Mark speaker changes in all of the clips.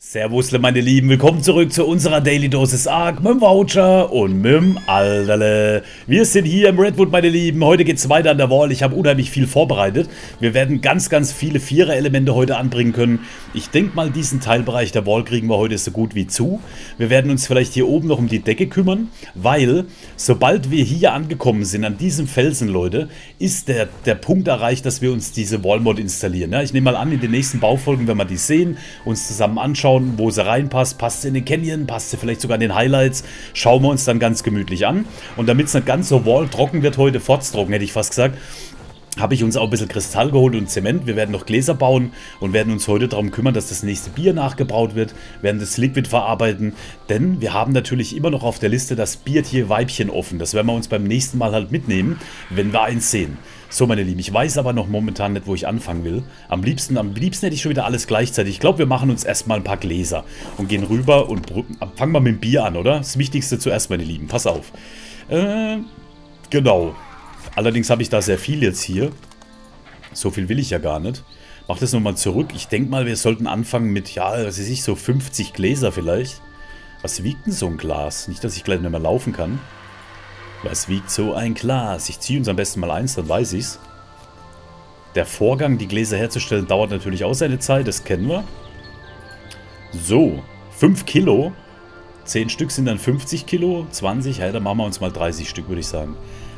Speaker 1: Servusle meine Lieben, willkommen zurück zu unserer Daily Dosis Arc mit dem Voucher und mit dem Alterle. Wir sind hier im Redwood meine Lieben, heute geht es weiter an der Wall, ich habe unheimlich viel vorbereitet. Wir werden ganz viele Vierer-Elemente heute anbringen können. Ich denke mal, diesen Teilbereich der Wall kriegen wir heute so gut wie zu. Wir werden uns vielleicht hier oben noch um die Decke kümmern, weil sobald wir hier angekommen sind, an diesem Felsen Leute, ist der Punkt erreicht, dass wir uns diese Wall-Mod installieren. Ja, ich nehme mal an, in den nächsten Baufolgen, wenn wir die sehen, uns zusammen anschauen, wo sie reinpasst, passt sie in den Canyon, passt sie vielleicht sogar in den Highlights, schauen wir uns dann ganz gemütlich an. Und damit es nicht ganz so trocken wird heute, fotztrocken hätte ich fast gesagt, habe ich uns auch ein bisschen Kristall geholt und Zement. Wir werden noch Gläser bauen und werden uns heute darum kümmern, dass das nächste Bier nachgebraut wird, werden das Liquid verarbeiten, denn wir haben natürlich immer noch auf der Liste das Biertier-Weibchen offen. Das werden wir uns beim nächsten Mal halt mitnehmen, wenn wir eins sehen. So meine Lieben, ich weiß aber noch momentan nicht, wo ich anfangen will. Am liebsten hätte ich schon wieder alles gleichzeitig. Ich glaube, wir machen uns erstmal ein paar Gläser und gehen rüber und fangen wir mit dem Bier an, oder? Das Wichtigste zuerst, meine Lieben. Pass auf. Genau. Allerdings habe ich da sehr viel jetzt hier. So viel will ich ja gar nicht. Mach das nochmal zurück. Ich denke mal, wir sollten anfangen mit, ja, was weiß ich, so 50 Gläser vielleicht. Was wiegt denn so ein Glas? Nicht, dass ich gleich nicht mehr laufen kann. Was wiegt so ein Glas? Ich ziehe uns am besten mal eins, dann weiß ich's. Der Vorgang, die Gläser herzustellen, dauert natürlich auch seine Zeit, das kennen wir. So, 5 Kilo. 10 Stück sind dann 50 Kilo, 20, ja, dann machen wir uns mal 30 Stück, würde ich sagen.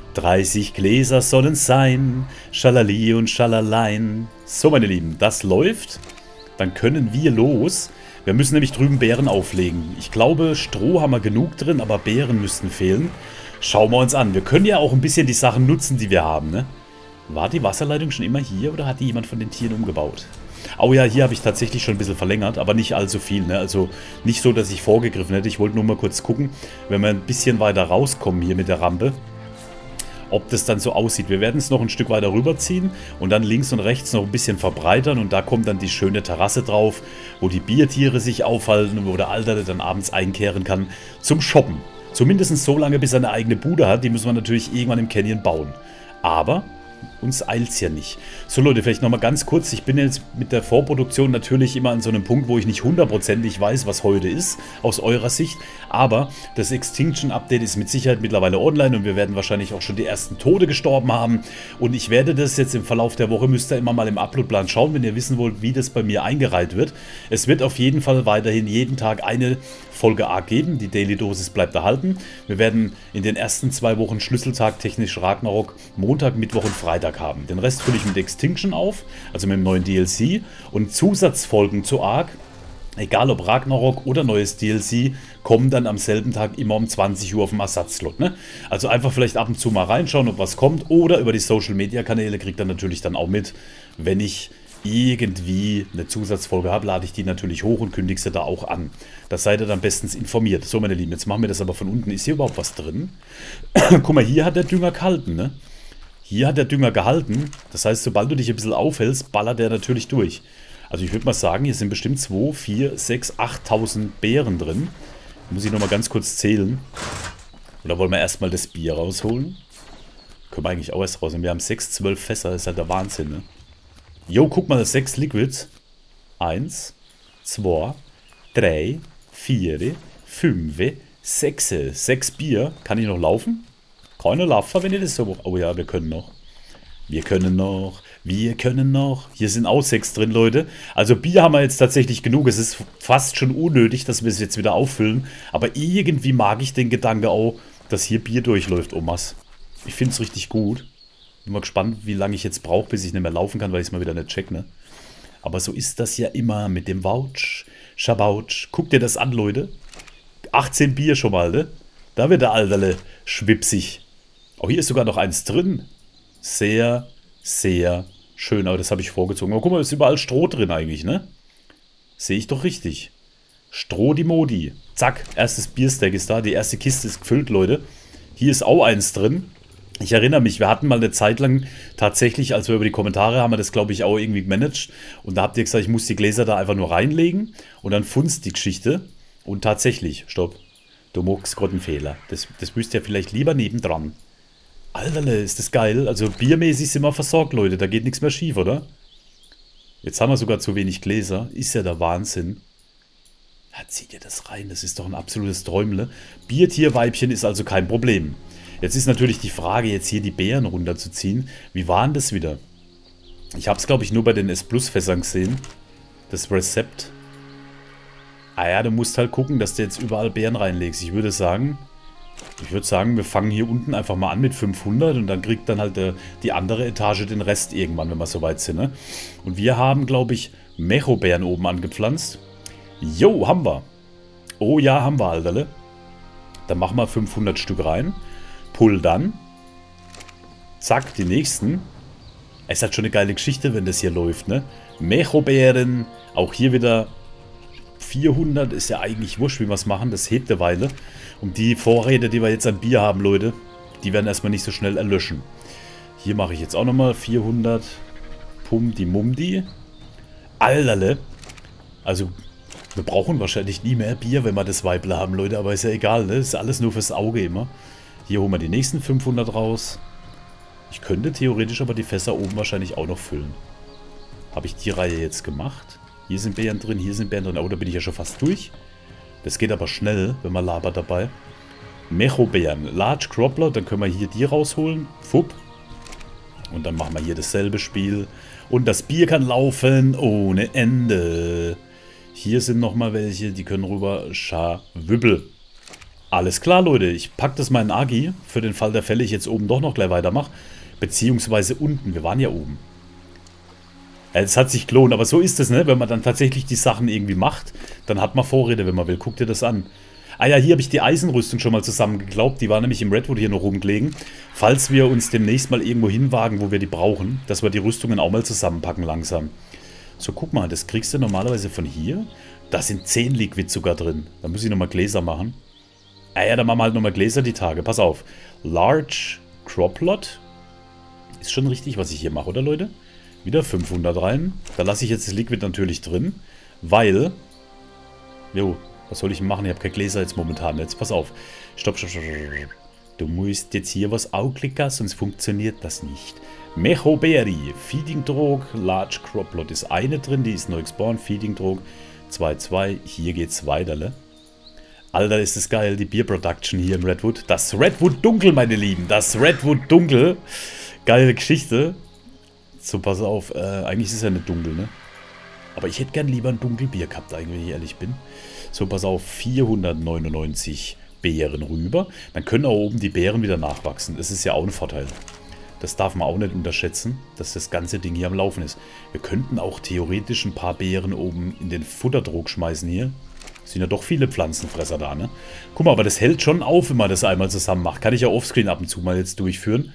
Speaker 1: 30 Gläser sollen sein, Schalali und Schalalein. So, meine Lieben, das läuft. Dann können wir los. Wir müssen nämlich drüben Beeren auflegen. Ich glaube, Stroh haben wir genug drin, aber Beeren müssten fehlen. Schauen wir uns an. Wir können ja auch ein bisschen die Sachen nutzen, die wir haben, ne? War die Wasserleitung schon immer hier oder hat die jemand von den Tieren umgebaut? Oh ja, hier habe ich tatsächlich schon ein bisschen verlängert, aber nicht allzu viel, ne? Also nicht so, dass ich vorgegriffen hätte. Ich wollte nur mal kurz gucken, wenn wir ein bisschen weiter rauskommen hier mit der Rampe, ob das dann so aussieht. Wir werden es noch ein Stück weiter rüberziehen und dann links und rechts noch ein bisschen verbreitern und da kommt dann die schöne Terrasse drauf, wo die Biertiere sich aufhalten und wo der Alterle dann abends einkehren kann zum Shoppen. Zumindest so lange, bis er eine eigene Bude hat. Die müssen wir natürlich irgendwann im Canyon bauen. Aber uns eilt es ja nicht. So Leute, vielleicht nochmal ganz kurz. Ich bin jetzt mit der Vorproduktion natürlich immer an so einem Punkt, wo ich nicht hundertprozentig weiß, was heute ist, aus eurer Sicht. Aber das Extinction Update ist mit Sicherheit mittlerweile online und wir werden wahrscheinlich auch schon die ersten Tote gestorben haben. Und ich werde das jetzt im Verlauf der Woche, müsst ihr immer mal im Uploadplan schauen, wenn ihr wissen wollt, wie das bei mir eingereiht wird. Es wird auf jeden Fall weiterhin jeden Tag eine Folge Arc geben. Die Daily Dosis bleibt erhalten. Wir werden in den ersten 2 Wochen Schlüsseltag technisch Ragnarok Montag, Mittwoch und Freitag haben. Den Rest fülle ich mit Extinction auf, also mit dem neuen DLC und Zusatzfolgen zu Arc, egal ob Ragnarok oder neues DLC, kommen dann am selben Tag immer um 20 Uhr auf dem Ersatzslot. Ne? Also einfach vielleicht ab und zu mal reinschauen, ob was kommt oder über die Social Media Kanäle kriegt ihr natürlich dann auch mit, wenn ich irgendwie eine Zusatzfolge habe, lade ich die natürlich hoch und kündige sie da auch an. Da seid ihr dann bestens informiert. So meine Lieben, jetzt machen wir das aber von unten. Ist hier überhaupt was drin? Guck mal, hier hat der Dünger gehalten, ne? Hier hat der Dünger gehalten. Das heißt, sobald du dich ein bisschen aufhältst, ballert der natürlich durch. Also ich würde mal sagen, hier sind bestimmt 2, 4, 6, 8.000 Beeren drin. Muss ich nochmal ganz kurz zählen. Oder wollen wir erstmal das Bier rausholen? Können wir eigentlich auch erst rausnehmen. Wir haben 6, 12 Fässer. Das ist halt der Wahnsinn, ne? Jo, guck mal, 6 Liquids. 1, 2, 3, 4, 5, 6. 6 Bier. Kann ich noch laufen? Keine Laffer, wenn ihr das so... Oh ja, wir können noch. Wir können noch. Wir können noch. Hier sind auch 6 drin, Leute. Also Bier haben wir jetzt tatsächlich genug. Es ist fast schon unnötig, dass wir es jetzt wieder auffüllen. Aber irgendwie mag ich den Gedanke auch, dass hier Bier durchläuft, Omas. Ich finde es richtig gut. Bin mal gespannt, wie lange ich jetzt brauche, bis ich nicht mehr laufen kann, weil ich es mal wieder nicht check, ne? Aber so ist das ja immer mit dem Vouch. Schabouch. Guckt ihr das an, Leute. 18 Bier schon mal, ne? Da wird der Alterle schwipsig. Oh, hier ist sogar noch eins drin. Sehr, sehr schön. Aber das habe ich vorgezogen. Aber guck mal, da ist überall Stroh drin eigentlich, ne? Sehe ich doch richtig. Stroh die Modi. Zack, erstes Bierstack ist da. Die erste Kiste ist gefüllt, Leute. Hier ist auch eins drin. Ich erinnere mich, wir hatten mal eine Zeit lang tatsächlich, als wir über die Kommentare haben wir das, glaube ich, auch irgendwie gemanagt. Und da habt ihr gesagt, ich muss die Gläser da einfach nur reinlegen und dann funzt die Geschichte. Und tatsächlich, stopp, du machst gerade einen Fehler. Das müsst ihr vielleicht lieber nebendran. Alterle, ist das geil. Also biermäßig sind wir versorgt, Leute. Da geht nichts mehr schief, oder? Jetzt haben wir sogar zu wenig Gläser. Ist ja der Wahnsinn. Ja, zieht ihr das rein? Das ist doch ein absolutes Träumle. Biertierweibchen ist also kein Problem. Jetzt ist natürlich die Frage, jetzt hier die Beeren runterzuziehen. Wie war denn das wieder? Ich habe es, glaube ich, nur bei den S-Plus-Fässern gesehen. Das Rezept. Ah ja, du musst halt gucken, dass du jetzt überall Beeren reinlegst. Ich würde sagen, wir fangen hier unten einfach mal an mit 500 und dann kriegt dann halt die andere Etage den Rest irgendwann, wenn wir soweit sind, ne? Und wir haben, glaube ich, Mechobeeren oben angepflanzt. Jo, haben wir. Oh ja, haben wir, Alterle. Dann machen wir 500 Stück rein. Pull dann. Zack, die nächsten. Es hat schon eine geile Geschichte, wenn das hier läuft, ne? Mechobeeren. Auch hier wieder 400. Ist ja eigentlich wurscht, wie wir es machen. Das hebt eine Weile. Und die Vorräte, die wir jetzt an Bier haben, Leute, die werden erstmal nicht so schnell erlöschen. Hier mache ich jetzt auch nochmal 400. Pumdi-Mumdi. Alterle. Also, wir brauchen wahrscheinlich nie mehr Bier, wenn wir das Weible haben, Leute. Aber ist ja egal, ne? Ist alles nur fürs Auge immer. Hier holen wir die nächsten 500 raus. Ich könnte theoretisch aber die Fässer oben wahrscheinlich auch noch füllen. Habe ich die Reihe jetzt gemacht? Hier sind Beeren drin, hier sind Beeren drin. Oh, da bin ich ja schon fast durch. Das geht aber schnell, wenn man labert dabei. Mechobeeren. Large Cropler, dann können wir hier die rausholen. Fupp. Und dann machen wir hier dasselbe Spiel. Und das Bier kann laufen ohne Ende. Hier sind nochmal welche, die können rüber. Schawübbel. Alles klar, Leute. Ich packe das mal in Agi. Für den Fall der Fälle ich jetzt oben doch noch gleich weitermache. Beziehungsweise unten. Wir waren ja oben. Es hat sich gelohnt, aber so ist es, ne? Wenn man dann tatsächlich die Sachen irgendwie macht, dann hat man Vorräte, wenn man will. Guck dir das an. Ah ja, hier habe ich die Eisenrüstung schon mal zusammengeklaubt. Die war nämlich im Redwood hier noch rumgelegen. Falls wir uns demnächst mal irgendwo hinwagen, wo wir die brauchen, dass wir die Rüstungen auch mal zusammenpacken langsam. So, guck mal, das kriegst du normalerweise von hier. Da sind 10 Liquid sogar drin. Da muss ich nochmal Gläser machen. Ah ja, dann machen wir halt nochmal Gläser die Tage. Pass auf. Large Croplot. Ist schon richtig, was ich hier mache, oder Leute? Wieder 500 rein. Da lasse ich jetzt das Liquid natürlich drin. Weil... Jo, was soll ich machen? Ich habe kein Gläser jetzt momentan. Jetzt pass auf. Stopp, stopp, stopp, stopp. Du musst jetzt hier was anklicken, sonst funktioniert das nicht. Mechoberry. Feeding Drog. Large Croplot ist eine drin. Die ist neu gespawnt. Feeding Drog. 2. Hier geht's weiter, ne? Alter, ist das geil. Die Bier Production hier im Redwood. Das Redwood Dunkel, meine Lieben. Das Redwood Dunkel. Geile Geschichte. So, pass auf. Eigentlich ist es ja nicht dunkel, ne? Aber ich hätte gern lieber ein Dunkelbier gehabt, eigentlich, wenn ich ehrlich bin. So, pass auf. 499 Beeren rüber. Dann können auch oben die Beeren wieder nachwachsen. Das ist ja auch ein Vorteil. Das darf man auch nicht unterschätzen, dass das ganze Ding hier am Laufen ist. Wir könnten auch theoretisch ein paar Beeren oben in den Futterdruck schmeißen hier. Sind ja doch viele Pflanzenfresser da, ne? Guck mal, aber das hält schon auf, wenn man das einmal zusammen macht. Kann ich ja offscreen ab und zu mal jetzt durchführen.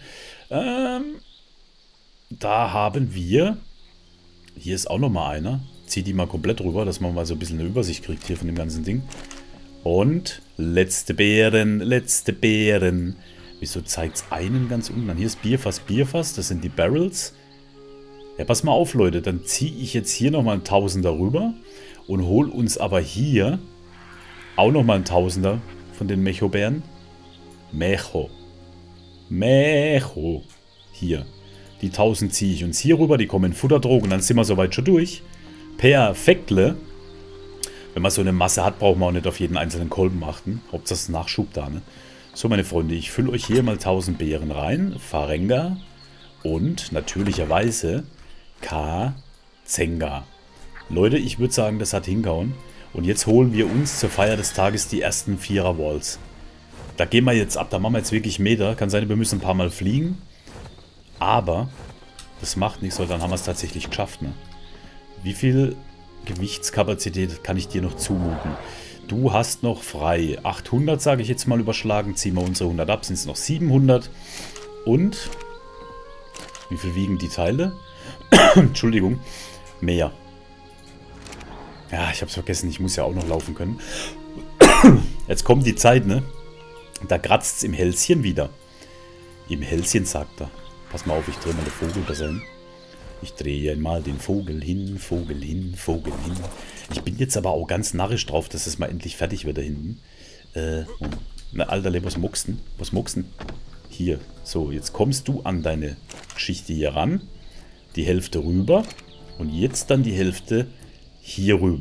Speaker 1: Da haben wir... Hier ist auch nochmal einer. Zieh die mal komplett rüber, dass man mal so ein bisschen eine Übersicht kriegt hier von dem ganzen Ding. Und letzte Beeren, letzte Beeren. Wieso zeigt es einen ganz unten an? Hier ist Bierfass, Bierfass. Das sind die Barrels. Ja, pass mal auf, Leute. Dann ziehe ich jetzt hier nochmal einen Tausender rüber. Und hol uns aber hier auch nochmal einen Tausender von den Mechobeeren. Mecho. Mecho. Hier. Die 1000 ziehe ich uns hier rüber. Die kommen in Futterdruck und dann sind wir soweit schon durch. Perfektle. Wenn man so eine Masse hat, braucht man auch nicht auf jeden einzelnen Kolben achten. Hauptsache Nachschub da, ne? So, meine Freunde, ich fülle euch hier mal 1000 Beeren rein. Farenga. Und natürlicherweise Kazenga. Leute, ich würde sagen, das hat hingehauen. Und jetzt holen wir uns zur Feier des Tages die ersten 4er Walls. Da gehen wir jetzt ab, da machen wir jetzt wirklich Meter. Kann sein, wir müssen ein paar Mal fliegen. Aber das macht nichts, weil dann haben wir es tatsächlich geschafft, ne? Wie viel Gewichtskapazität kann ich dir noch zumuten? Du hast noch frei 800, sage ich jetzt mal überschlagen. Ziehen wir unsere 100 ab, sind es noch 700. Und wie viel wiegen die Teile? Entschuldigung, mehr. Ja, ich habe es vergessen, ich muss ja auch noch laufen können. Jetzt kommt die Zeit, ne? Da kratzt es im Hälschen wieder. Im Hälschen, sagt er. Pass mal auf, ich drehe mal den Vogel besser hin. Ich drehe mal den Vogel hin, Vogel hin, Vogel hin. Ich bin jetzt aber auch ganz narrisch drauf, dass es mal endlich fertig wird da hinten. Na, Alterle, was mucksen? Was mucksen? Hier. So, jetzt kommst du an deine Geschichte hier ran. Die Hälfte rüber. Und jetzt dann die Hälfte hier rüber.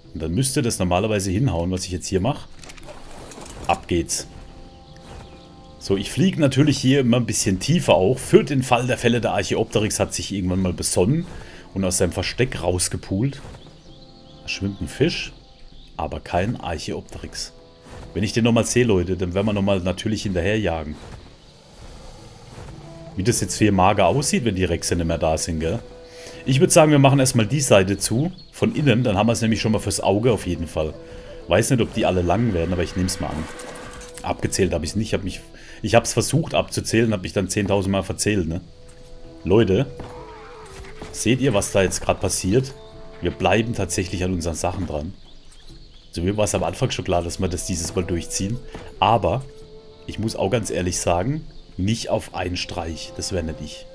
Speaker 1: Und dann müsste das normalerweise hinhauen, was ich jetzt hier mache. Ab geht's. So, ich fliege natürlich hier immer ein bisschen tiefer auch. Für den Fall der Fälle, der Archaeopteryx hat sich irgendwann mal besonnen und aus seinem Versteck rausgepult. Da schwimmt ein Fisch, aber kein Archaeopteryx. Wenn ich den nochmal sehe, Leute, dann werden wir nochmal natürlich hinterherjagen. Wie das jetzt hier mager aussieht, wenn die Rexe nicht mehr da sind, gell? Ich würde sagen, wir machen erstmal die Seite zu, von innen, dann haben wir es nämlich schon mal fürs Auge auf jeden Fall. Weiß nicht, ob die alle lang werden, aber ich nehme es mal an. Abgezählt habe ich es nicht, ich habe es versucht abzuzählen, habe mich dann 10.000 Mal verzählt, ne? Leute, seht ihr, was da jetzt gerade passiert? Wir bleiben tatsächlich an unseren Sachen dran. So, mir war es am Anfang schon klar, dass wir das dieses Mal durchziehen. Aber, ich muss auch ganz ehrlich sagen, nicht auf einen Streich. Das wäre nicht ich.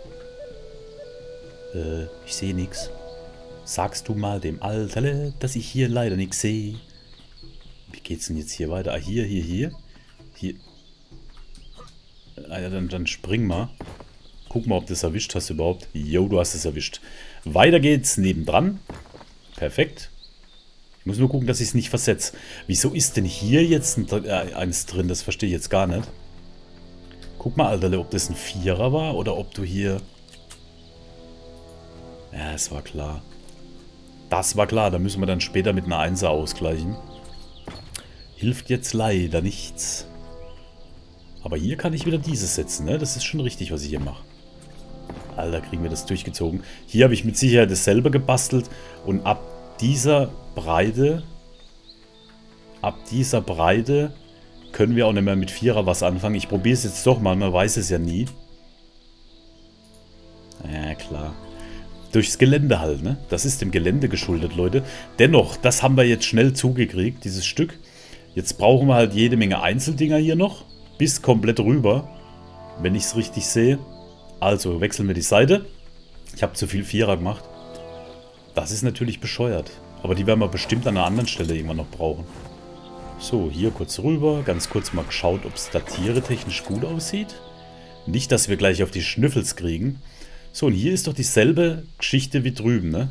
Speaker 1: Ich sehe nichts. Sagst du mal dem Alterle, dass ich hier leider nichts sehe? Wie geht's denn jetzt hier weiter? Ah, hier. Hier. Ah, dann spring mal. Guck mal, ob du es erwischt hast überhaupt. Jo, du hast es erwischt. Weiter geht's nebendran. Perfekt. Ich muss nur gucken, dass ich es nicht versetze. Wieso ist denn hier jetzt eins drin? Das verstehe ich jetzt gar nicht. Guck mal, Alter, ob das ein Vierer war oder ob du hier... Ja, es war klar. Das war klar. Da müssen wir dann später mit einer Einser ausgleichen. Hilft jetzt leider nichts. Aber hier kann ich wieder dieses setzen, ne? Das ist schon richtig, was ich hier mache. Alter, kriegen wir das durchgezogen. Hier habe ich mit Sicherheit dasselbe gebastelt. Und ab dieser Breite können wir auch nicht mehr mit Vierer was anfangen. Ich probiere es jetzt doch mal, man weiß es ja nie. Ja, klar. Durchs Gelände halt, ne? Das ist dem Gelände geschuldet, Leute. Dennoch, das haben wir jetzt schnell zugekriegt, dieses Stück. Jetzt brauchen wir halt jede Menge Einzeldinger hier noch. Bis komplett rüber, wenn ich es richtig sehe. Also, wechseln wir die Seite. Ich habe zu viel Vierer gemacht. Das ist natürlich bescheuert. Aber die werden wir bestimmt an einer anderen Stelle irgendwann noch brauchen. So, hier kurz rüber. Ganz kurz mal geschaut, ob es datieretechnisch gut aussieht. Nicht, dass wir gleich auf die Schnüffels kriegen. So, und hier ist doch dieselbe Geschichte wie drüben, ne?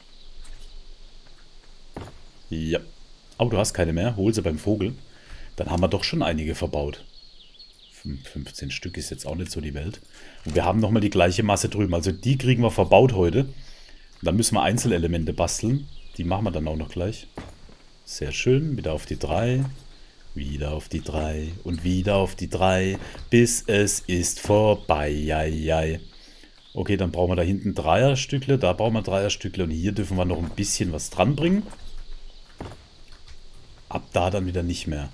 Speaker 1: Ja. Aber du hast keine mehr. Hol sie beim Vogel. Dann haben wir doch schon einige verbaut. 15 Stück ist jetzt auch nicht so die Welt. Und wir haben nochmal die gleiche Masse drüben. Also die kriegen wir verbaut heute. Dann müssen wir Einzelelemente basteln. Die machen wir dann auch noch gleich. Sehr schön. Wieder auf die 3. Wieder auf die 3. Und wieder auf die 3. Bis es ist vorbei. Jai. Okay, dann brauchen wir da hinten Dreierstückle. Da brauchen wir Dreierstückle. Und hier dürfen wir noch ein bisschen was dran bringen. Ab da dann wieder nicht mehr.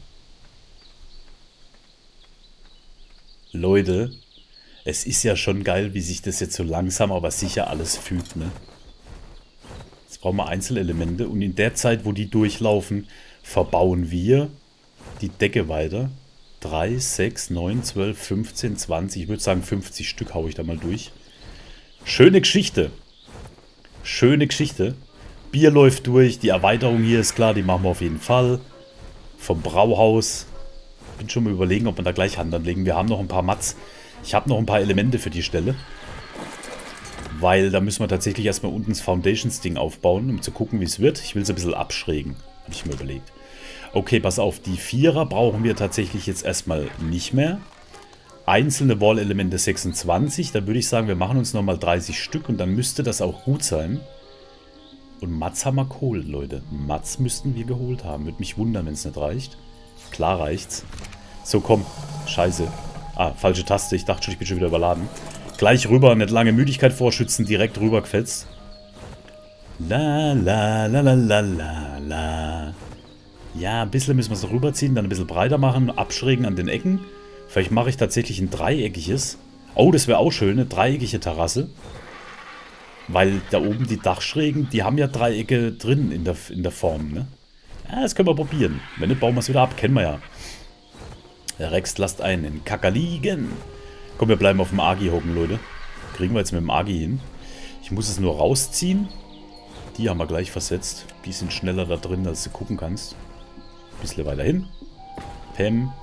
Speaker 1: Leute, es ist ja schon geil, wie sich das jetzt so langsam, aber sicher alles fügt, ne? Jetzt brauchen wir Einzelelemente und in der Zeit, wo die durchlaufen, verbauen wir die Decke weiter. 3, 6, 9, 12, 15, 20, ich würde sagen 50 Stück haue ich da mal durch. Schöne Geschichte. Schöne Geschichte. Bier läuft durch, die Erweiterung hier ist klar, die machen wir auf jeden Fall. Vom Brauhaus. Bin schon mal überlegen, ob wir da gleich Hand anlegen. Wir haben noch ein paar Mats. Ich habe noch ein paar Elemente für die Stelle. Weil da müssen wir tatsächlich erstmal unten das Foundations-Ding aufbauen, um zu gucken, wie es wird. Ich will es ein bisschen abschrägen, habe ich mir überlegt. Okay, pass auf, die Vierer brauchen wir tatsächlich jetzt erstmal nicht mehr. Einzelne Wall-Elemente 26. Da würde ich sagen, wir machen uns nochmal 30 Stück und dann müsste das auch gut sein. Und Mats haben wir geholt, Leute. Mats müssten wir geholt haben. Würde mich wundern, wenn es nicht reicht. Klar reicht's. So, komm. Scheiße. Ah, falsche Taste. Ich dachte schon, ich bin schon wieder überladen. Gleich rüber, nicht lange Müdigkeit vorschützen, direkt rüber gefetzt. La, la, la, la, la, la, la. Ja, ein bisschen müssen wir es rüberziehen, dann ein bisschen breiter machen, abschrägen an den Ecken. Vielleicht mache ich tatsächlich ein dreieckiges. Oh, das wäre auch schön, eine dreieckige Terrasse. Weil da oben die Dachschrägen, die haben ja Dreiecke drin in der Form, ne? Ja, das können wir probieren. Wenn nicht, bauen wir es wieder ab. Kennen wir ja. Der Rex lasst einen Kacker liegen. Komm, wir bleiben auf dem Agi hocken, Leute. Kriegen wir jetzt mit dem Agi hin. Ich muss es nur rausziehen. Die haben wir gleich versetzt. Die sind schneller da drin, als du gucken kannst. Ein bisschen weiter hin. Pam.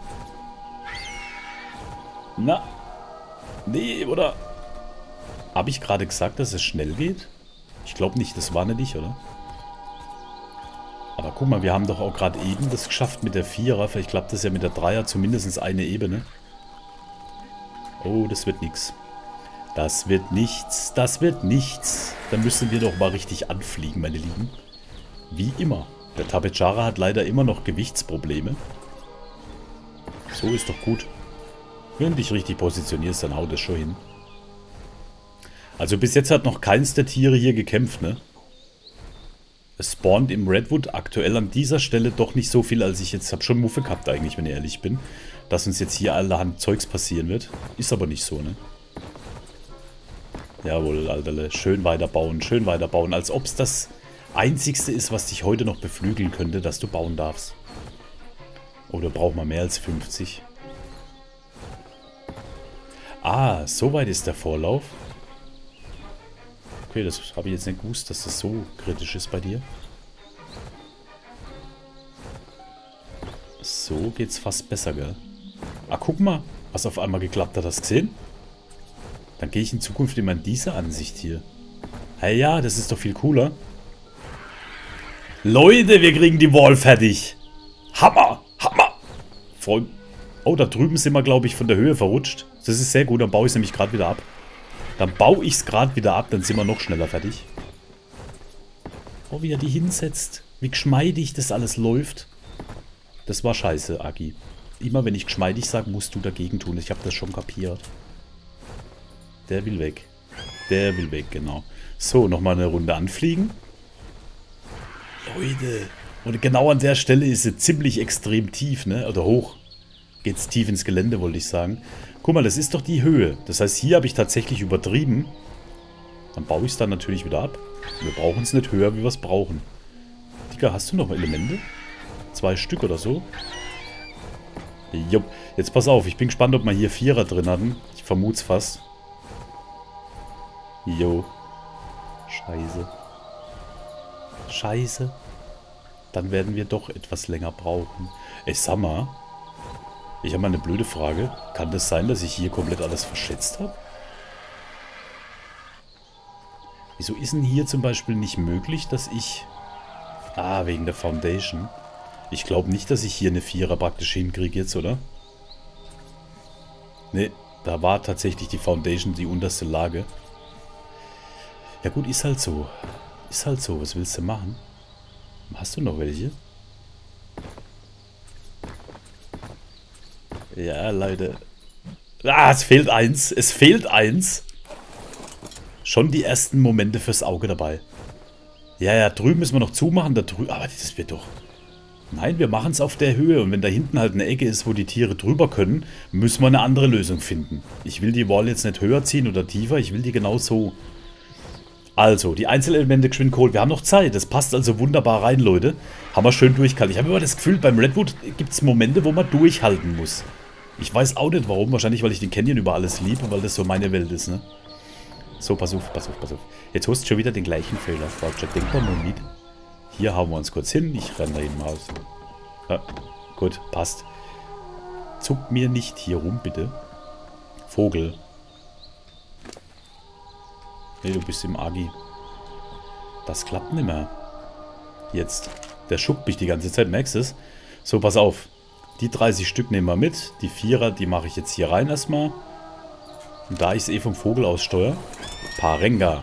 Speaker 1: Na. Nee, oder? Habe ich gerade gesagt, dass es schnell geht? Ich glaube nicht, das war nicht ich, oder? Aber guck mal, wir haben doch auch gerade eben das geschafft mit der Vierer. Vielleicht klappt das ja mit der Dreier zumindest eine Ebene. Oh, das wird nichts. Das wird nichts. Das wird nichts. Dann müssen wir doch mal richtig anfliegen, meine Lieben. Wie immer. Der Tapejara hat leider immer noch Gewichtsprobleme. So ist doch gut. Wenn du dich richtig positionierst, dann haut das schon hin. Also bis jetzt hat noch keins der Tiere hier gekämpft, ne? Es spawnt im Redwood aktuell an dieser Stelle doch nicht so viel, als ich jetzt habe. Schon Muffe gehabt eigentlich, wenn ich ehrlich bin. Dass uns jetzt hier allerhand Zeugs passieren wird. Ist aber nicht so, ne? Jawohl, Alterle. Schön weiterbauen, schön weiterbauen. Als ob es das Einzigste ist, was dich heute noch beflügeln könnte, dass du bauen darfst. Oder braucht man mehr als 50? Ah, so weit ist der Vorlauf. Okay, das habe ich jetzt nicht gewusst, dass das so kritisch ist bei dir. So geht's fast besser, gell? Ah, guck mal, was auf einmal geklappt hat. Hast du gesehen? Dann gehe ich in Zukunft immer in diese Ansicht hier. Hey, ja, das ist doch viel cooler. Leute, wir kriegen die Wall fertig. Hammer, Hammer. Freund. Oh, da drüben sind wir, glaube ich, von der Höhe verrutscht. Das ist sehr gut, dann baue ich es nämlich gerade wieder ab. Dann baue ich es gerade wieder ab, dann sind wir noch schneller fertig. Oh, wie er die hinsetzt. Wie geschmeidig das alles läuft. Das war scheiße, Agi. Immer wenn ich geschmeidig sage, musst du dagegen tun. Ich habe das schon kapiert. Der will weg. Der will weg, genau. So, nochmal eine Runde anfliegen. Leute. Und genau an der Stelle ist sie ziemlich extrem tief, ne? Oder hoch. Geht's tief ins Gelände, wollte ich sagen. Guck mal, das ist doch die Höhe. Das heißt, hier habe ich tatsächlich übertrieben. Dann baue ich es dann natürlich wieder ab. Wir brauchen es nicht höher, wie wir es brauchen. Digga, hast du noch Elemente? 2 Stück oder so? Jupp. Jetzt pass auf, ich bin gespannt, ob wir hier Vierer drin hatten. Ich vermute es fast. Jo. Scheiße. Scheiße. Dann werden wir doch etwas länger brauchen. Ey, sag mal. Ich habe mal eine blöde Frage. Kann das sein, dass ich hier komplett alles verschätzt habe? Wieso ist denn hier zum Beispiel nicht möglich, dass ich... Ah, wegen der Foundation. Ich glaube nicht, dass ich hier eine Vierer praktisch hinkriege jetzt, oder? Ne, da war tatsächlich die Foundation die unterste Lage. Ja gut, ist halt so. Ist halt so. Was willst du machen? Hast du noch welche? Ja, Leute. Ah, es fehlt eins. Es fehlt eins. Schon die ersten Momente fürs Auge dabei. Ja, ja, drüben müssen wir noch zumachen. Da drüben. Aber das wird doch... Nein, wir machen es auf der Höhe. Und wenn da hinten halt eine Ecke ist, wo die Tiere drüber können, müssen wir eine andere Lösung finden. Ich will die Wall jetzt nicht höher ziehen oder tiefer. Ich will die genau so. Also, die Einzelelemente geschwind geholt. Wir haben noch Zeit. Das passt also wunderbar rein, Leute. Haben wir schön durchgehalten. Ich habe immer das Gefühl, beim Redwood gibt es Momente, wo man durchhalten muss. Ich weiß auch nicht warum. Wahrscheinlich, weil ich den Canyon über alles liebe und weil das so meine Welt ist, ne? So, pass auf, pass auf, pass auf. Jetzt hast du schon wieder den gleichen Fehler. Roger, denk mal mit. Hier hauen wir uns kurz hin. Ich renne da hinten raus. Ja, gut, passt. Zuck mir nicht hier rum, bitte. Vogel. Nee, du bist im Agi. Das klappt nicht mehr. Jetzt. Der schuckt mich die ganze Zeit, merkst du es? So, pass auf. Die 30 Stück nehmen wir mit. Die Vierer, die mache ich jetzt hier rein erstmal. Und da ich es eh vom Vogel aus steuere. Parenga.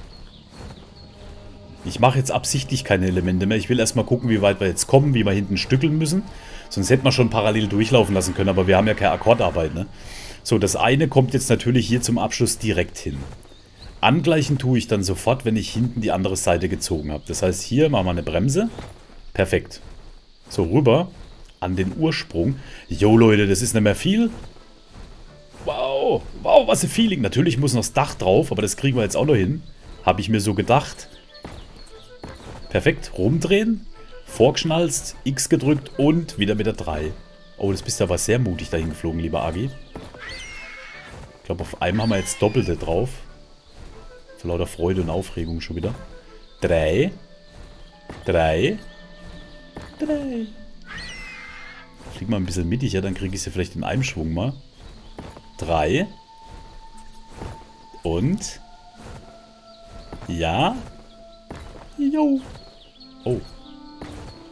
Speaker 1: Ich mache jetzt absichtlich keine Elemente mehr. Ich will erstmal gucken, wie weit wir jetzt kommen, wie wir hinten stückeln müssen. Sonst hätten wir schon parallel durchlaufen lassen können, aber wir haben ja keine Akkordarbeit, ne? So, das eine kommt jetzt natürlich hier zum Abschluss direkt hin. Angleichen tue ich dann sofort, wenn ich hinten die andere Seite gezogen habe. Das heißt, hier machen wir eine Bremse. Perfekt. So, rüber an den Ursprung. Jo, Leute, das ist nicht mehr viel. Wow, wow, was ein Feeling. Natürlich muss noch das Dach drauf, aber das kriegen wir jetzt auch noch hin. Habe ich mir so gedacht. Perfekt, rumdrehen, vorgeschnalzt, X gedrückt und wieder mit der 3. Oh, das bist du aber sehr mutig dahin geflogen, lieber Agi. Ich glaube, auf einem haben wir jetzt Doppelte drauf. Vor lauter Freude und Aufregung schon wieder. 3. 3. 3. Flieg mal ein bisschen mittig, ja, dann kriege ich sie vielleicht in einem Schwung mal. 3. Und... Ja. Jo. Oh.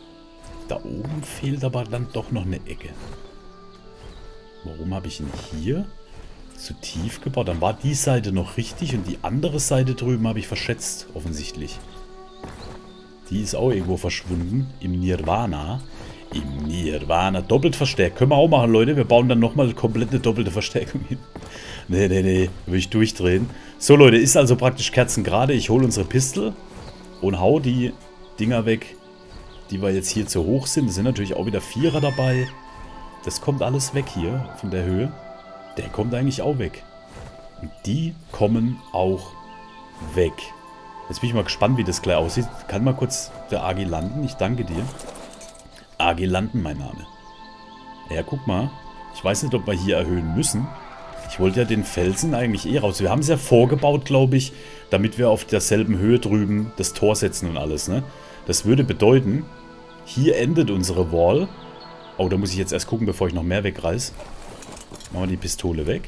Speaker 1: Da oben fehlt aber dann doch noch eine Ecke. Warum habe ich ihn hier zu tief gebaut? Dann war die Seite noch richtig und die andere Seite drüben habe ich verschätzt, offensichtlich. Die ist auch irgendwo verschwunden. Im Nirvana. Im Nirvana. Doppelt verstärkt. Können wir auch machen, Leute. Wir bauen dann nochmal komplett eine doppelte Verstärkung hin. Nee. Will ich durchdrehen. So, Leute. Ist also praktisch kerzengerade. Ich hole unsere Pistole und hau die Dinger weg, die wir jetzt hier zu hoch sind. Es sind natürlich auch wieder Vierer dabei. Das kommt alles weg hier von der Höhe. Der kommt eigentlich auch weg. Und die kommen auch weg. Jetzt bin ich mal gespannt, wie das gleich aussieht. Kann mal kurz der Agi landen? Ich danke dir. Agi landen, mein Name. Ja, guck mal. Ich weiß nicht, ob wir hier erhöhen müssen. Ich wollte ja den Felsen eigentlich eh raus. Wir haben es ja vorgebaut, glaube ich, damit wir auf derselben Höhe drüben das Tor setzen und alles, ne? Das würde bedeuten, hier endet unsere Wall. Oh, da muss ich jetzt erst gucken, bevor ich noch mehr wegreiß. Machen wir die Pistole weg.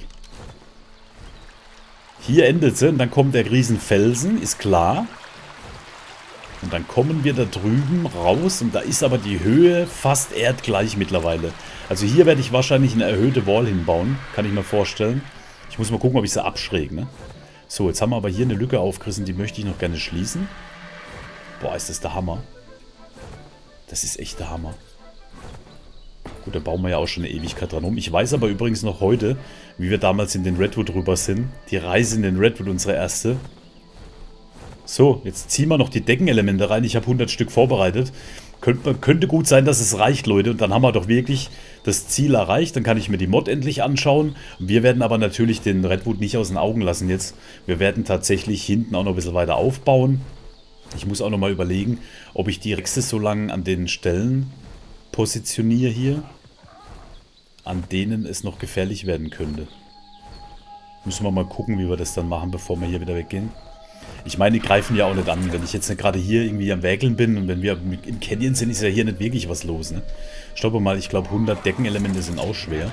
Speaker 1: Hier endet sie und dann kommt der Riesenfelsen, ist klar. Und dann kommen wir da drüben raus und da ist aber die Höhe fast erdgleich mittlerweile. Also hier werde ich wahrscheinlich eine erhöhte Wall hinbauen, kann ich mir vorstellen. Ich muss mal gucken, ob ich sie abschräge, ne? So, jetzt haben wir aber hier eine Lücke aufgerissen, die möchte ich noch gerne schließen. Boah, ist das der Hammer. Das ist echt der Hammer. Gut, da bauen wir ja auch schon eine Ewigkeit dran rum. Ich weiß aber übrigens noch heute, wie wir damals in den Redwood rüber sind. Die Reise in den Redwood, unsere erste. So, jetzt ziehen wir noch die Deckenelemente rein. Ich habe 100 Stück vorbereitet. Könnte gut sein, dass es reicht, Leute. Und dann haben wir doch wirklich das Ziel erreicht. Dann kann ich mir die Mod endlich anschauen. Wir werden aber natürlich den Redwood nicht aus den Augen lassen jetzt. Wir werden tatsächlich hinten auch noch ein bisschen weiter aufbauen. Ich muss auch noch mal überlegen, ob ich die Rexes so lange an den Stellen positioniere hier, an denen es noch gefährlich werden könnte. Müssen wir mal gucken, wie wir das dann machen, bevor wir hier wieder weggehen. Ich meine, die greifen ja auch nicht an. Wenn ich jetzt nicht gerade hier irgendwie am Wägeln bin und wenn wir im Canyon sind, ist ja hier nicht wirklich was los, ne? Stoppe mal, ich glaube 100 Deckenelemente sind auch schwer.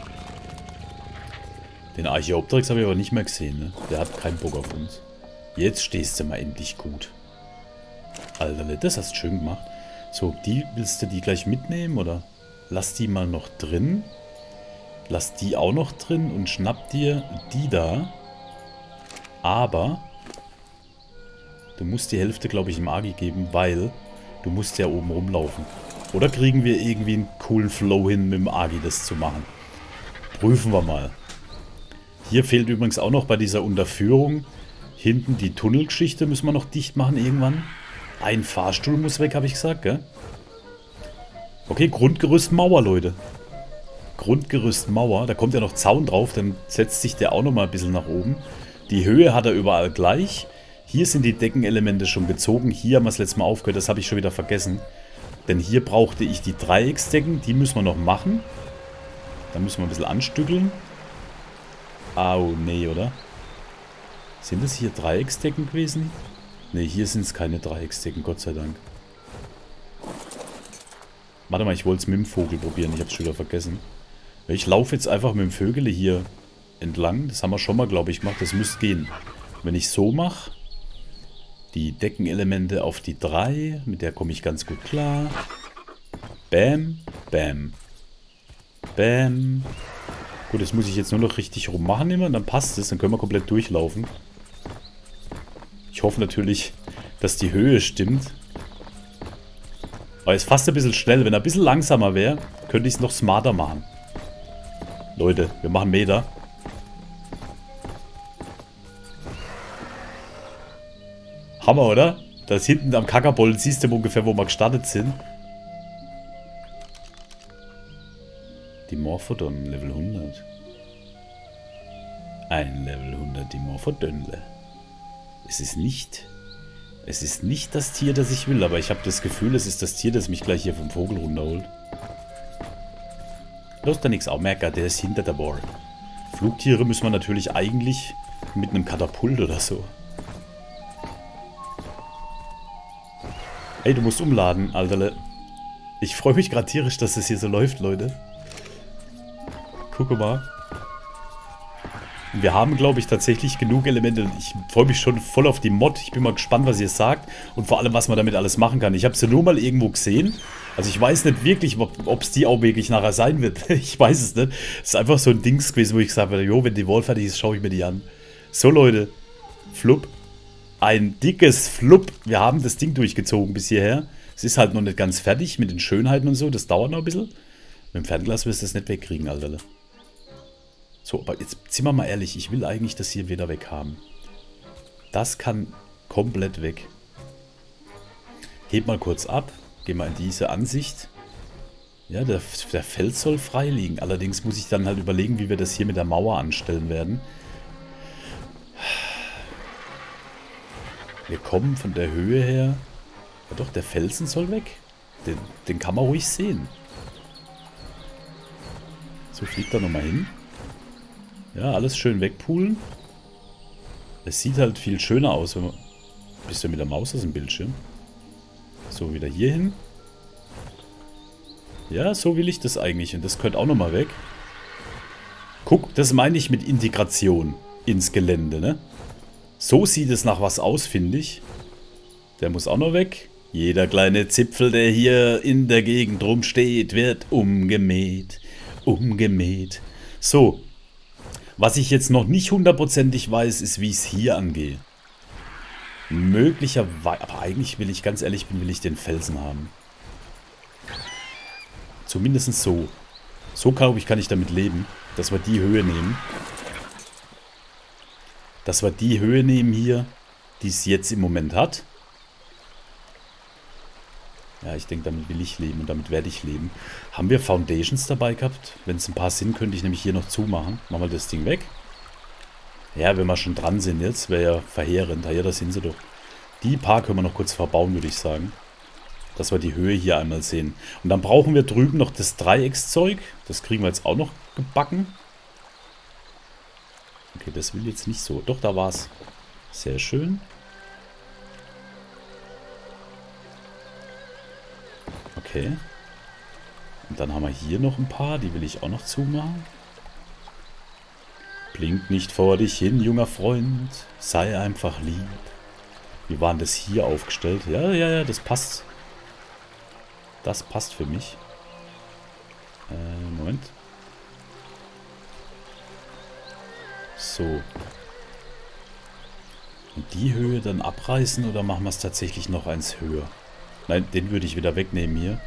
Speaker 1: Den Archaeopteryx habe ich aber nicht mehr gesehen, ne? Der hat keinen Bock auf uns. Jetzt stehst du mal endlich gut. Alter, das hast du schön gemacht. So, willst du die gleich mitnehmen oder lass die mal noch drin? Lass die auch noch drin und schnapp dir die da. Aber du musst die Hälfte, glaube ich, im Agi geben, weil du musst ja oben rumlaufen. Oder kriegen wir irgendwie einen coolen Flow hin, mit dem Agi das zu machen? Prüfen wir mal. Hier fehlt übrigens auch noch bei dieser Unterführung hinten die Tunnelgeschichte, müssen wir noch dicht machen irgendwann. Ein Fahrstuhl muss weg, habe ich gesagt, gell? Okay, Grundgerüst Mauer, Leute. Grundgerüst Mauer. Da kommt ja noch Zaun drauf, dann setzt sich der auch nochmal ein bisschen nach oben. Die Höhe hat er überall gleich. Hier sind die Deckenelemente schon gezogen. Hier haben wir das letzte Mal aufgehört, das habe ich schon wieder vergessen. Denn hier brauchte ich die Dreiecksdecken, die müssen wir noch machen. Da müssen wir ein bisschen anstückeln. Au, nee, oder? Sind das hier Dreiecksdecken gewesen? Ne, hier sind es keine Dreiecksdecken, Gott sei Dank. Warte mal, ich wollte es mit dem Vogel probieren, ich habe es schon wieder vergessen. Ich laufe jetzt einfach mit dem Vögele hier entlang. Das haben wir schon mal, glaube ich, gemacht. Das müsste gehen. Wenn ich so mache, die Deckenelemente auf die 3, mit der komme ich ganz gut klar. Bam, bam, bam. Gut, das muss ich jetzt nur noch richtig rummachen immer, dann passt es. Dann können wir komplett durchlaufen. Ich hoffe natürlich, dass die Höhe stimmt. Aber ist fast ein bisschen schnell. Wenn er ein bisschen langsamer wäre, könnte ich es noch smarter machen. Leute, wir machen Meter. Hammer, oder? Da ist hinten am Kackerbollen, siehst du ungefähr, wo wir gestartet sind. Die Morphodon, Level 100. Ein Level 100, die Morphodonle. Es ist nicht das Tier, das ich will, aber ich habe das Gefühl, es ist das Tier, das mich gleich hier vom Vogel runterholt. Los, da nix Aumerker, der ist hinter der Wall. Flugtiere müssen wir natürlich eigentlich mit einem Katapult oder so. Ey, du musst umladen, Alterle. Ich freue mich gerade tierisch, dass das hier so läuft, Leute. Guck mal. Und wir haben, glaube ich, tatsächlich genug Elemente. Ich freue mich schon voll auf die Mod. Ich bin mal gespannt, was ihr sagt. Und vor allem, was man damit alles machen kann. Ich habe sie nur mal irgendwo gesehen. Also ich weiß nicht wirklich, ob es die auch wirklich nachher sein wird. Ich weiß es nicht. Es ist einfach so ein Dings gewesen, wo ich gesagt habe, jo, wenn die Wall fertig ist, schaue ich mir die an. So, Leute. Flupp. Ein dickes Flupp. Wir haben das Ding durchgezogen bis hierher. Es ist halt noch nicht ganz fertig mit den Schönheiten und so. Das dauert noch ein bisschen. Mit dem Fernglas wirst du das nicht wegkriegen, Alter. So, aber jetzt sind wir mal ehrlich. Ich will eigentlich das hier wieder weg haben. Das kann komplett weg. Heb mal kurz ab. Geh mal in diese Ansicht. Ja, der Fels soll frei liegen. Allerdings muss ich dann halt überlegen, wie wir das hier mit der Mauer anstellen werden. Wir kommen von der Höhe her. Ja doch, der Felsen soll weg. Den kann man ruhig sehen. So, fliegt er nochmal hin. Ja, alles schön wegpoolen. Es sieht halt viel schöner aus, wenn man... Bist du mit der Maus aus dem Bildschirm? So, wieder hier hin. Ja, so will ich das eigentlich. Und das könnte auch nochmal weg. Guck, das meine ich mit Integration ins Gelände, ne? So sieht es nach was aus, finde ich. Der muss auch noch weg. Jeder kleine Zipfel, der hier in der Gegend rumsteht, wird umgemäht. Umgemäht. So. Was ich jetzt noch nicht hundertprozentig weiß, ist, wie ich es hier angehe. Möglicherweise, aber eigentlich will ich, ganz ehrlich bin, will ich den Felsen haben. Zumindest so. So, glaube ich, kann ich damit leben, dass wir die Höhe nehmen. Dass wir die Höhe nehmen hier, die es jetzt im Moment hat. Ja, ich denke, damit will ich leben und damit werde ich leben. Haben wir Foundations dabei gehabt? Wenn es ein paar sind, könnte ich nämlich hier noch zumachen. Machen wir das Ding weg. Ja, wenn wir schon dran sind jetzt, wäre ja verheerend. Ja, da sind sie doch. Die paar können wir noch kurz verbauen, würde ich sagen. Dass wir die Höhe hier einmal sehen. Und dann brauchen wir drüben noch das Dreieckszeug. Das kriegen wir jetzt auch noch gebacken. Okay, das will jetzt nicht so. Doch, da war's. Sehr schön. Okay. Und dann haben wir hier noch ein paar. Die will ich auch noch zumachen. Blink nicht vor dich hin, junger Freund. Sei einfach lieb. Wie waren das hier aufgestellt? Ja, das passt. Das passt für mich. Moment. So. Und die Höhe dann abreißen oder machen wir es tatsächlich noch eins höher? Nein, den würde ich wieder wegnehmen hier.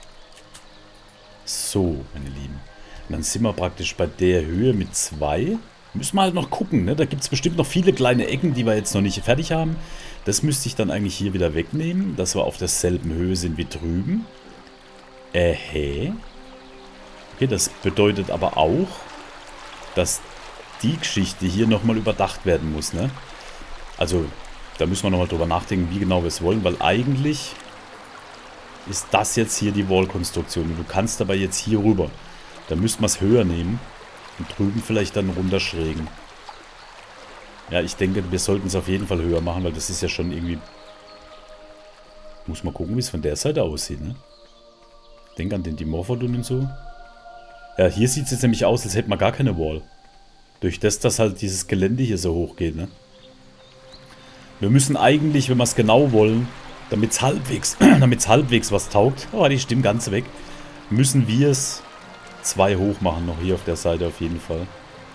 Speaker 1: So, meine Lieben. Und dann sind wir praktisch bei der Höhe mit 2. Müssen wir halt noch gucken, ne? Da gibt es bestimmt noch viele kleine Ecken, die wir jetzt noch nicht fertig haben. Das müsste ich dann eigentlich hier wieder wegnehmen, dass wir auf derselben Höhe sind wie drüben. Okay, das bedeutet aber auch, dass die Geschichte hier nochmal überdacht werden muss, ne? Also, da müssen wir nochmal drüber nachdenken, wie genau wir es wollen, weil eigentlich ist das jetzt hier die Wall-Konstruktion. Du kannst aber jetzt hier rüber. Da müssten wir es höher nehmen und drüben vielleicht dann runterschrägen. Ja, ich denke, wir sollten es auf jeden Fall höher machen, weil das ist ja schon irgendwie... Muss man gucken, wie es von der Seite aussieht, ne? Denk an den Dimorphodon und so. Ja, hier sieht es jetzt nämlich aus, als hätte man gar keine Wall. Durch das, dass halt dieses Gelände hier so hoch geht, ne? Wir müssen eigentlich, wenn wir es genau wollen, damit es halbwegs was taugt, oh, die stimmt ganz weg, müssen wir es 2 hoch machen, noch hier auf der Seite auf jeden Fall.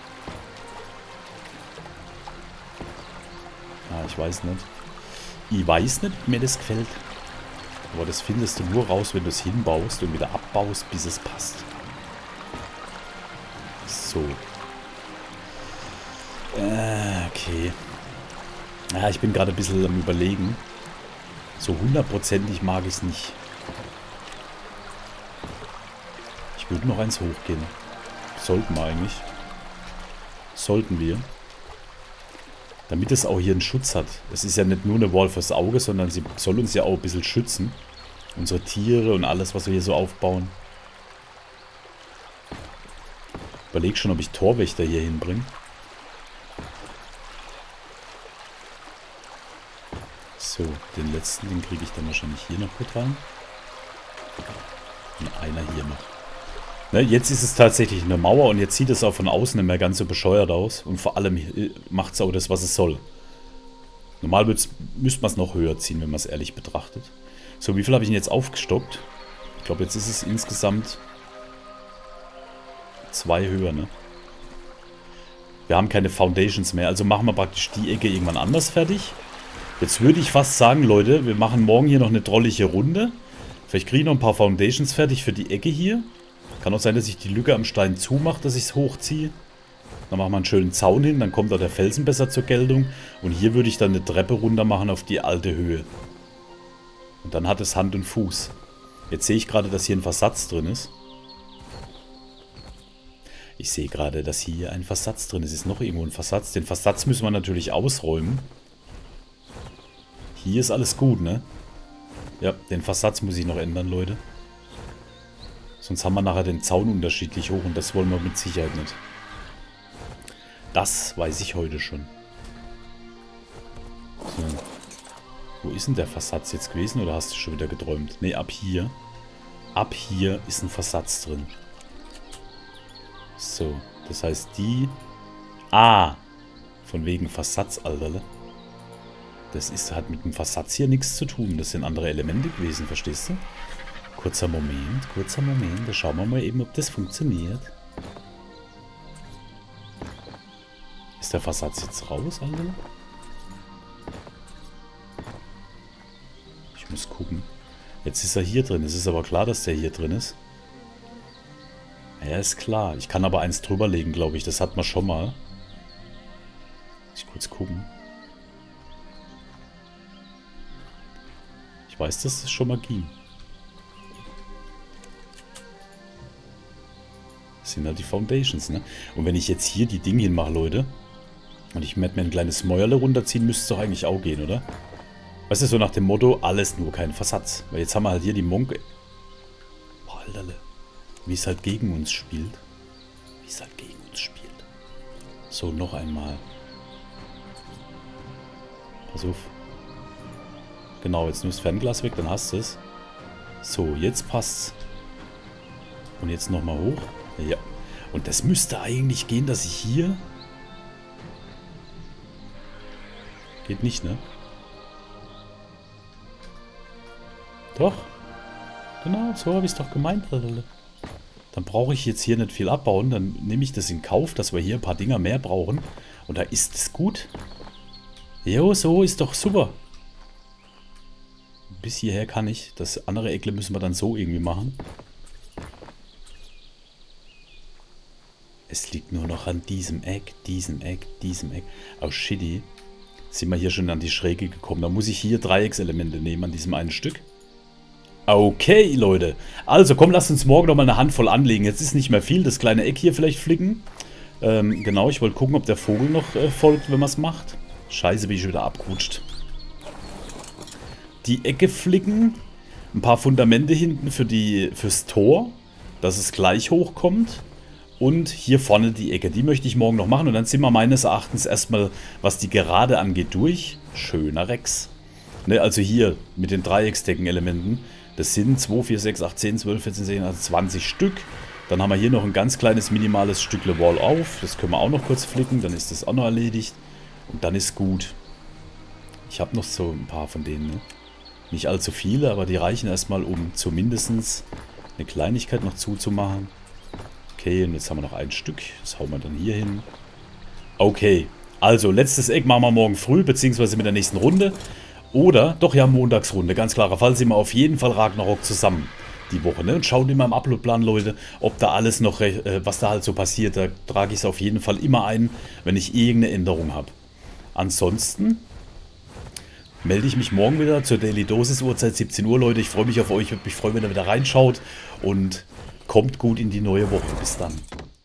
Speaker 1: Ah, ich weiß nicht. Ich weiß nicht, ob mir das gefällt. Aber das findest du nur raus, wenn du es hinbaust und wieder abbaust, bis es passt. So. Okay. Ja, ich bin gerade ein bisschen am Überlegen. So 100%ig mag ich es nicht. Ich würde noch eins hochgehen. Sollten wir eigentlich. Sollten wir. Damit es auch hier einen Schutz hat. Es ist ja nicht nur eine Wall fürs Auge, sondern sie soll uns ja auch ein bisschen schützen. Unsere Tiere und alles, was wir hier so aufbauen. Überleg schon, ob ich Torwächter hier hinbringe. So, den letzten, den kriege ich dann wahrscheinlich hier noch gut rein. Und einer hier noch. Ne, jetzt ist es tatsächlich eine Mauer und jetzt sieht es auch von außen nicht mehr ganz so bescheuert aus. Und vor allem macht es auch das, was es soll. Normal müsste man es noch höher ziehen, wenn man es ehrlich betrachtet. So, wie viel habe ich denn jetzt aufgestockt? Ich glaube, jetzt ist es insgesamt 2 höher, ne? Wir haben keine Foundations mehr, also machen wir praktisch die Ecke irgendwann anders fertig. Jetzt würde ich fast sagen, Leute, wir machen morgen hier noch eine drollige Runde. Vielleicht kriege ich noch ein paar Foundations fertig für die Ecke hier. Kann auch sein, dass ich die Lücke am Stein zumache, dass ich es hochziehe. Dann machen wir einen schönen Zaun hin, dann kommt auch der Felsen besser zur Geltung. Und hier würde ich dann eine Treppe runter machen auf die alte Höhe. Und dann hat es Hand und Fuß. Jetzt sehe ich gerade, dass hier ein Versatz drin ist. Ich sehe gerade, dass hier ein Versatz drin ist. Ist noch irgendwo ein Versatz? Den Versatz müssen wir natürlich ausräumen. Hier ist alles gut, ne? Ja, den Versatz muss ich noch ändern, Leute. Sonst haben wir nachher den Zaun unterschiedlich hoch und das wollen wir mit Sicherheit nicht. Das weiß ich heute schon. So. Wo ist denn der Versatz jetzt gewesen oder hast du schon wieder geträumt? Ne, ab hier. Ab hier ist ein Versatz drin. So, das heißt die... Ah! Von wegen Versatz, Alterle. Das hat mit dem Versatz hier nichts zu tun. Das sind andere Elemente gewesen, verstehst du? Kurzer Moment. Da schauen wir mal eben, ob das funktioniert. Ist der Versatz jetzt raus, Alterle? Ich muss gucken. Jetzt ist er hier drin. Es ist aber klar, dass der hier drin ist. Ja, ist klar. Ich kann aber eins drüber legen, glaube ich. Das hat man schon mal. Muss ich kurz gucken. Ich weiß, dass das schon mal ging. Das sind halt die Foundations, ne? Und wenn ich jetzt hier die Dinge hinmache, Leute, und ich werde mir ein kleines Mäuerle runterziehen, müsste es doch eigentlich auch gehen, oder? Weißt du, so nach dem Motto, alles nur kein Versatz. Weil jetzt haben wir halt hier die Monk... Boah, Alterle. Wie es halt gegen uns spielt. So, noch einmal. Pass auf. Genau, jetzt nur das Fernglas weg, dann hast du es. So, jetzt passt's. Und jetzt nochmal hoch. Ja. Und das müsste eigentlich gehen, dass ich hier... Geht nicht, ne? Doch. Genau, so habe ich es doch gemeint, Alter. Dann brauche ich jetzt hier nicht viel abbauen. Dann nehme ich das in Kauf, dass wir hier ein paar Dinger mehr brauchen. Und da ist es gut. Jo, so ist doch super. Bis hierher kann ich. Das andere Eckle müssen wir dann so irgendwie machen. Es liegt nur noch an diesem Eck, diesem Eck. Oh, shitty. Sind wir hier schon an die Schräge gekommen. Da muss ich hier Dreieckselemente nehmen an diesem einen Stück. Okay, Leute. Also, komm, lasst uns morgen nochmal eine Handvoll anlegen. Jetzt ist nicht mehr viel. Das kleine Eck hier vielleicht flicken. Genau, ich wollte gucken, ob der Vogel noch folgt, wenn man es macht. Scheiße, bin ich schon wieder abgerutscht. Die Ecke flicken. Ein paar Fundamente hinten fürs Tor, dass es gleich hochkommt. Und hier vorne die Ecke. Die möchte ich morgen noch machen. Und dann sind wir meines Erachtens erstmal, was die Gerade angeht, durch. Schöner Rex. Ne, also hier mit den Dreiecksdeckenelementen. Das sind 2, 4, 6, 8, 10, 12, 14, 16, also 20 Stück. Dann haben wir hier noch ein ganz kleines, minimales Stückle Wall auf. Das können wir auch noch kurz flicken. Dann ist das auch noch erledigt. Und dann ist gut. Ich habe noch so ein paar von denen. Ne? Nicht allzu viele, aber die reichen erstmal, um zumindest eine Kleinigkeit noch zuzumachen. Okay, und jetzt haben wir noch ein Stück. Das hauen wir dann hier hin. Okay, also letztes Eck machen wir morgen früh, beziehungsweise mit der nächsten Runde. Oder, doch ja, Montagsrunde, ganz klarer Fall, sind wir auf jeden Fall Ragnarok zusammen die Woche. Ne? Und schauen immer im Uploadplan, Leute, ob da alles noch, was da halt so passiert. Da trage ich es auf jeden Fall immer ein, wenn ich irgendeine Änderung habe. Ansonsten melde ich mich morgen wieder zur Daily Dosis, Uhrzeit 17 Uhr, Leute. Ich freue mich auf euch, würde mich freuen, wenn ihr wieder reinschaut. Und kommt gut in die neue Woche. Bis dann.